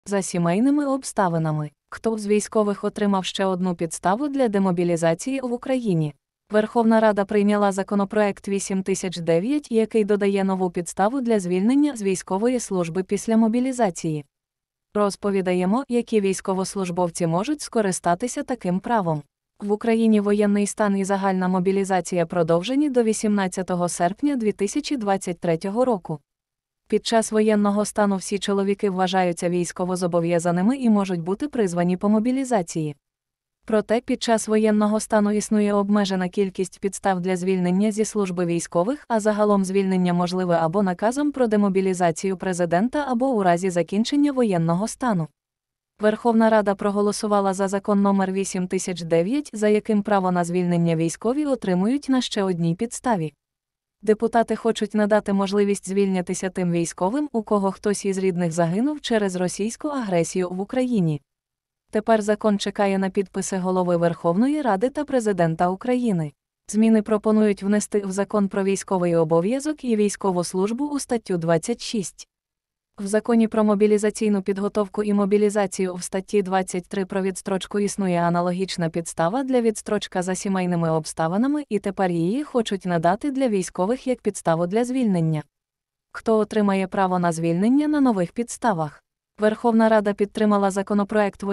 За сімейними обставинами. Хто з військових отримав ще одну підставу для демобілізації в Україні? Верховна Рада прийняла законопроект 8009, який додає нову підставу для звільнення з військової служби після мобілізації. Розповідаємо, які військовослужбовці можуть скористатися таким правом. В Україні воєнний стан і загальна мобілізація продовжені до 18 серпня 2023 року. Під час воєнного стану всі чоловіки вважаються військовозобов'язаними і можуть бути призвані по мобілізації. Проте під час воєнного стану існує обмежена кількість підстав для звільнення зі служби військових, а загалом звільнення можливе або наказом про демобілізацію президента або у разі закінчення воєнного стану. Верховна Рада проголосувала за закон номер 8009, за яким право на звільнення військові отримують на ще одній підставі. Депутати хочуть надати можливість звільнятися тим військовим, у кого хтось із рідних загинув через російську агресію в Україні. Тепер закон чекає на підписи Голови Верховної Ради та Президента України. Зміни пропонують внести в Закон про військовий обов'язок і військову службу у статтю 26. В Законі про мобілізаційну підготовку і мобілізацію в статті 23 про відстрочку існує аналогічна підстава для відстрочка за сімейними обставинами, і тепер її хочуть надати для військових як підставу для звільнення. Хто отримає право на звільнення на нових підставах? Верховна Рада підтримала законопроект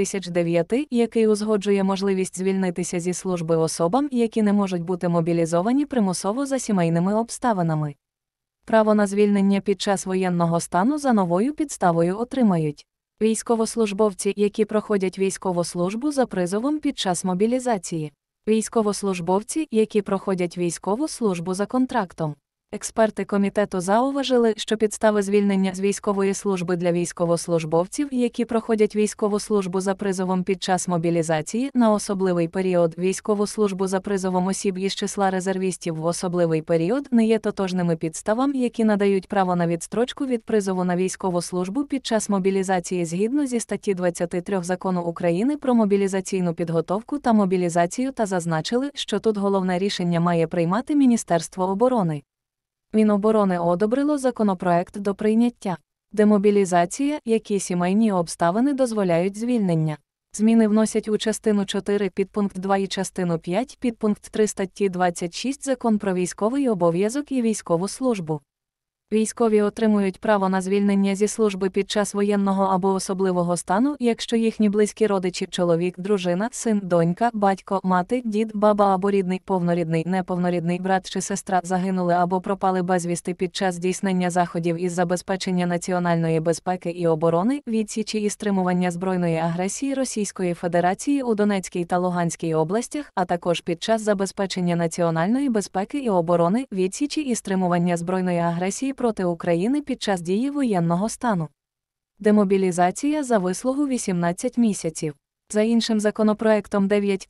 8009, який узгоджує можливість звільнитися зі служби особам, які не можуть бути мобілізовані примусово за сімейними обставинами. Право на звільнення під час воєнного стану за новою підставою отримають військовослужбовці, які проходять військову службу за призовом під час мобілізації, військовослужбовці, які проходять військову службу за контрактом. Експерти комітету зауважили, що підстави звільнення з військової служби для військовослужбовців, які проходять військову службу за призовом під час мобілізації на особливий період, військову службу за призовом осіб із числа резервістів в особливий період, не є тотожними підставам, які надають право на відстрочку від призову на військову службу під час мобілізації згідно зі статті 23 Закону України про мобілізаційну підготовку та мобілізацію та зазначили, що тут головне рішення має приймати Міністерство оборони. Міноборони одобрило законопроект до прийняття. Демобілізація, які сімейні обставини дозволяють звільнення. Зміни вносять у частину 4 підпункт 2 і частину 5 підпункт 3 статті 26 Закон про військовий обов'язок і військову службу. Військові отримують право на звільнення зі служби під час воєнного або особливого стану, якщо їхні близькі родичі, чоловік, дружина, син, донька, батько, мати, дід, баба або рідний, повнорідний, неповнорідний брат чи сестра загинули або пропали безвісти під час здійснення заходів із забезпечення національної безпеки і оборони, відсічі і стримування збройної агресії Російської Федерації у Донецькій та Луганській областях, а також під час забезпечення національної безпеки і оборони, відсічі і стримування збройної агресії проти України під час дії воєнного стану. Демобілізація за вислугу 18 місяців. За іншим законопроектом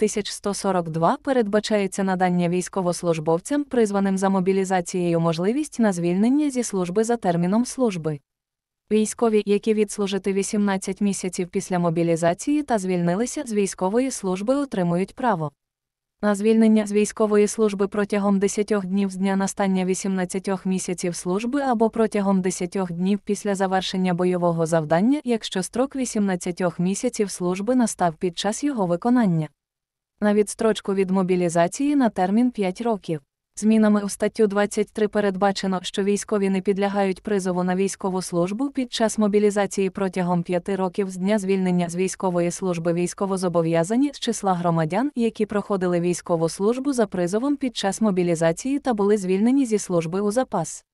9142 передбачається надання військовослужбовцям, призваним за мобілізацією, можливість на звільнення зі служби за терміном служби. Військові, які відслужити 18 місяців після мобілізації та звільнилися з військової служби, отримують право на звільнення з військової служби протягом 10 днів з дня настання 18 місяців служби або протягом 10 днів після завершення бойового завдання, якщо строк 18 місяців служби настав під час його виконання. На відстрочку від мобілізації на термін 5 років. Змінами у статтю 23 передбачено, що військові не підлягають призову на військову службу під час мобілізації протягом 5 років з дня звільнення з військової служби військовозобов'язані з числа громадян, які проходили військову службу за призовом під час мобілізації та були звільнені зі служби у запас.